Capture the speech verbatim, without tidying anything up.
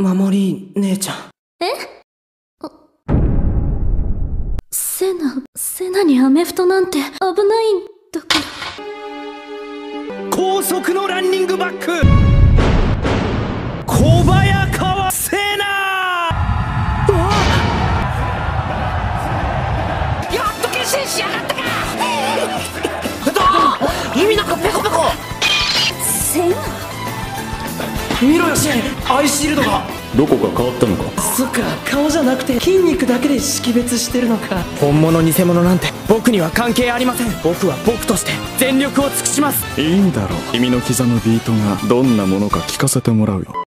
守り姉ちゃん。 え？あ、セナ、セナにアメフトなんて危ないんだから。 高速のランニングバック小早川セナ。 やっと決心しやがったか。意味なくペコペコ。 セナ？ 見ろよシェン、アイシールドが。 どこか変わったのか。 そっか、顔じゃなくて筋肉だけで識別してるのか。本物偽物なんて僕には関係ありません。僕は僕として全力を尽くします。 いいだろう。君の膝のビートがどんなものか聞かせてもらうよ。